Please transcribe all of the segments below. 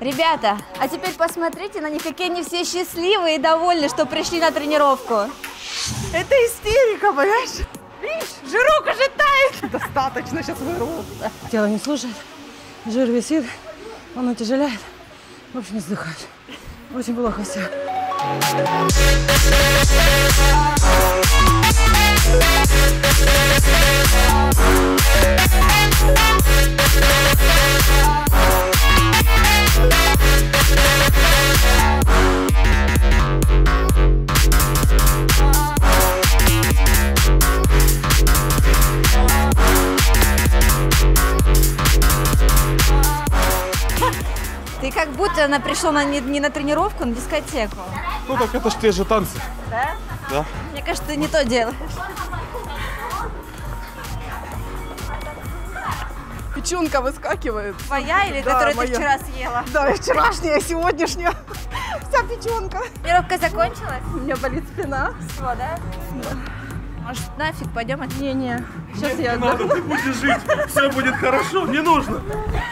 Ребята, а теперь посмотрите на них, какие они все счастливые и довольны, что пришли на тренировку. Это истерика, понимаешь? Видишь, жирок уже тает. Достаточно, сейчас вырву. Тело не слушает, жир висит, он утяжеляет. В общем, не сдыхает. Очень плохо все. Ты как будто она пришла не на тренировку, а на дискотеку. Ну так это ж те же танцы. Да? Да. Мне кажется, ты не то делаешь. Печенка выскакивает. Твоя или Да, которую моя. ты вчера съела? Да, вчерашняя, сегодняшняя. Вся печенка. Тренировка закончилась? У меня болит спина. Все, да? Может, нафиг, пойдем? Не-не, сейчас я... Не надо, ты будешь жить, все будет хорошо, не нужно.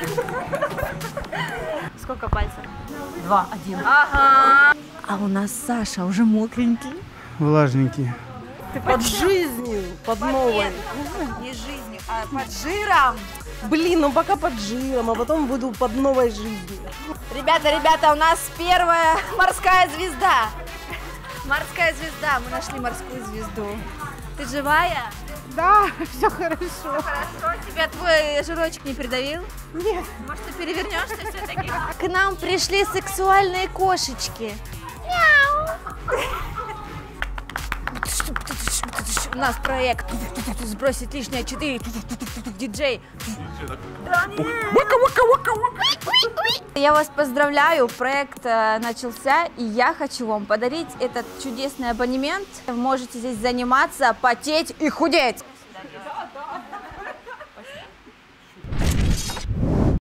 Сколько пальцев? 2, 1. Ага. А у нас Саша уже мокренький. Влажненький. Ты Под жизнью, под новой. Не жизнью, а под жиром. Блин, ну пока под жиром, а потом буду под новой жизнью. Ребята, у нас первая морская звезда. Морская звезда, мы нашли морскую звезду. Ты живая? Да, все хорошо. Хорошо. Тебя твой жирочек не придавил? Нет. Может, ты перевернешься все-таки? К нам пришли сексуальные кошечки. Мяу. У нас проект сбросить лишнее 4. Диджей. Я вас поздравляю, проект начался, и я хочу вам подарить этот чудесный абонемент. Вы можете здесь заниматься, потеть и худеть.